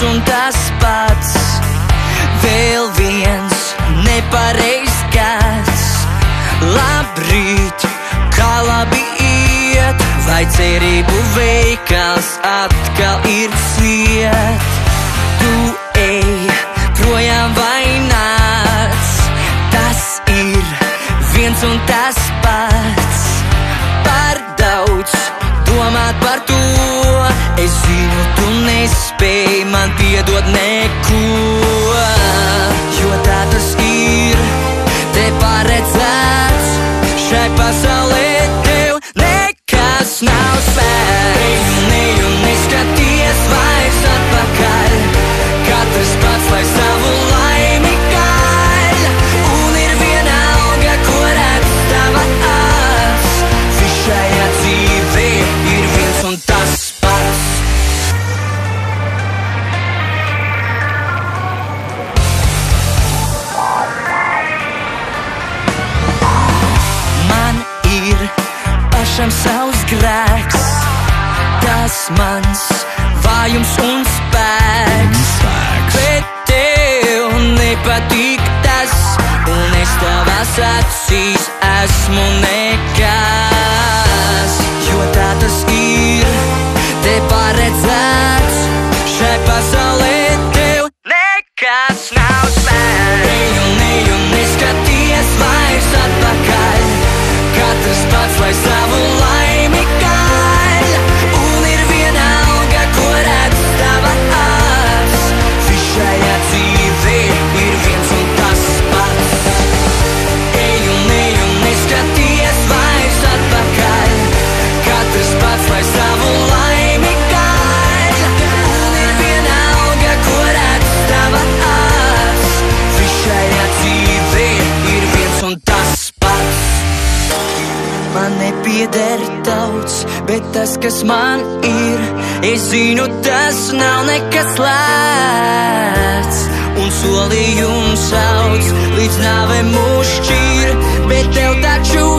un tas pats. Vēl viens nepareizs gads. Labrīt, kā labi iet, vai cerību veikals atkal ir ciet. Tu ej projām vai nāc, tas ir viens un tas pats. Par daudz domāt par to, es zinu, tu nespēj man piedot neko. Jo tā tas ir, te paredzēts, šai pasaulē tev nekas nav spēks. Neju neskaties vairs atpakaļ, katrs pats lai savu laimi gaļ. Un ir vienalga, ko redz tava acs, viss šajā dzīvē ir viens un tas pats. Man ir pašam savs grēks, tas mans vājums un spēks. Bet tev nepatīk tas, un es tavās acīs esmu nekas. Jo tā tas ir, te paredzēts, šai pasaulē tev nekas nav spēks. Neju neskaties vairs atpakaļ, katrs pats lai savu laimi gaļ. Un ir vienalga, ko redz tava acs, viss šajā dzīvē ir viens un tas pats. Eju neskaties vairs atpakaļ, katrs pats lai savu laimi gaļ. Un ir vienalga, ko redz tava acs, viss šajā dzīvē ir viens un tas pats. Man nepieder daudz, bet tas, kas man ir, es zinu, tas nav nekas lēts. Un solījums sauc, līdz nāve mūs šķir, bet tev taču